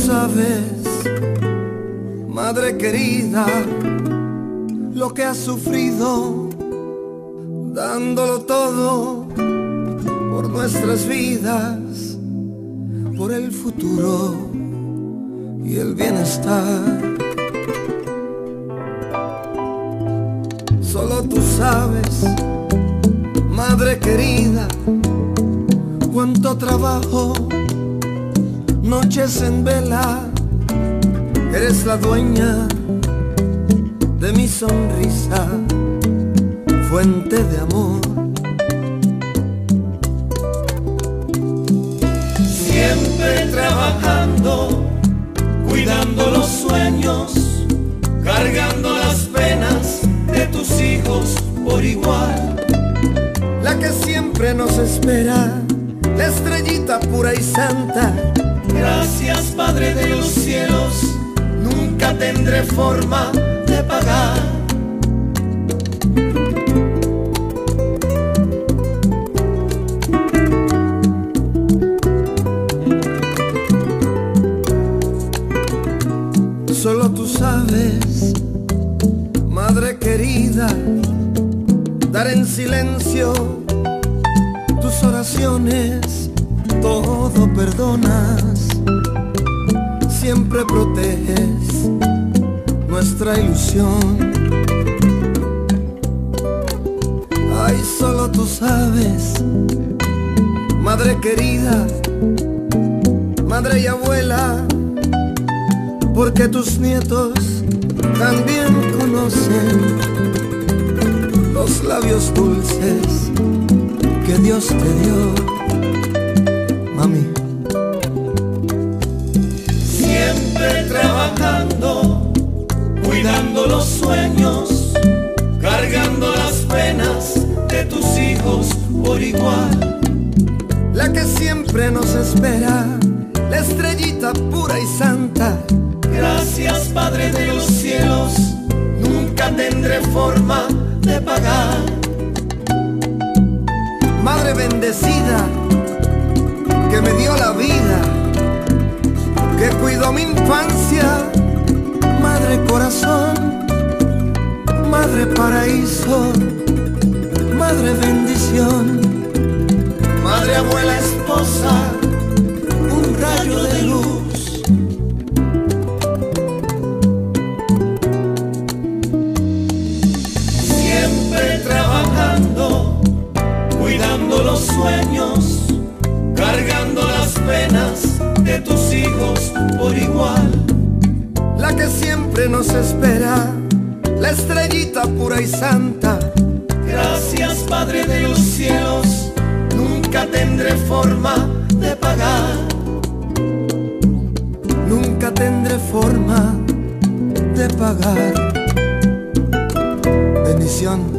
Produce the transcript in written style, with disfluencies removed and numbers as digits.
sabes, madre querida, lo que has sufrido, dándolo todo por nuestras vidas, por el futuro y el bienestar. Solo tú sabes, madre querida, cuánto trabajo, noches en vela. Eres la dueña de mi sonrisa, fuente de amor. Siempre trabajando, cuidando los sueños, cargando las penas de tus hijos por igual. La que siempre nos espera, la estrellita pura y santa. Gracias, Padre de los cielos, nunca tendré forma de pagar. Solo tú sabes, madre querida, dar en silencio tus oraciones, todo perdonas, siempre proteges nuestra ilusión. Ay, solo tú sabes, madre querida, madre y abuela, porque tus nietos también conocen los labios dulces que Dios te dio, mami. Siempre trabajando, cuidando los sueños, cargando las penas de tus hijos por igual. La que siempre nos espera, la estrellita pura y santa. Gracias, Padre de los cielos, nunca tendré forma de pagar. Madre bendecida, que me dio la vida, que cuidó mi infancia. Madre corazón, madre paraíso, madre bendición, madre, abuela, esposa, un rayo de luz. Siempre trabajando, cuidando los sueños, cargando las penas de tus hijos por igual. La que siempre nos espera, la estrellita pura y santa. Gracias, Padre de los cielos, nunca tendré forma de pagar. Nunca tendré forma de pagar. Bendición.